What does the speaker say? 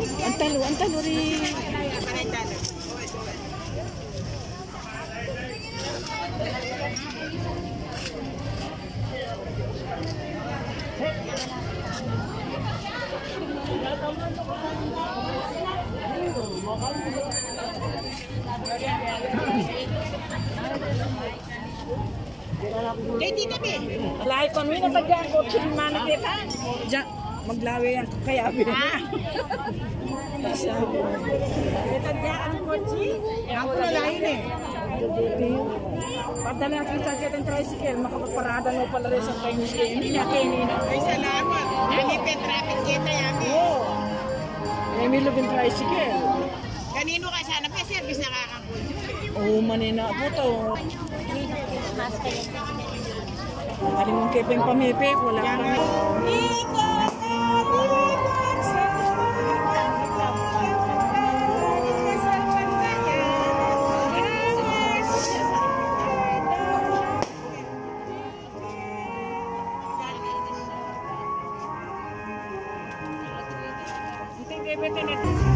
Ang talo rin. Jadi tapi. Alay kon mi natagyan ko chin man kita. Ja maglawi yan kaya bi. Natagyan ko chi. Ako na lain eh. Padala kita sa tricycle makapagparada no pala rin sa Chinese game. Hindi na kinina. Ay salamat. Nagipit traffic kita yami. Oo. May lubin tricycle. Kanino ka sana pa service nakakapunta? Oo, manina po to. Aling mong kipeng pamipik, wala kami. Hindi,